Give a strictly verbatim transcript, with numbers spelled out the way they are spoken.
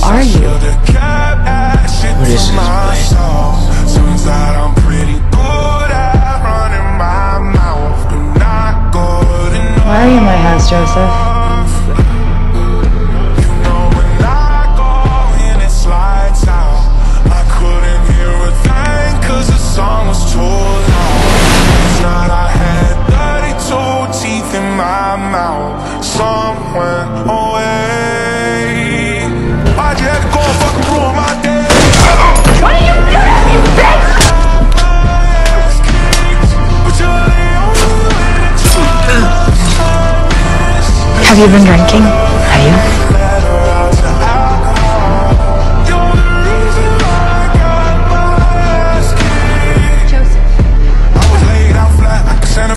are you? What is this place? Why are you in my house, Joseph? Somewhere away. Why'd you have to go and fucking ruin my day? What are you doing, you bitch? Have you been drinking? Have you?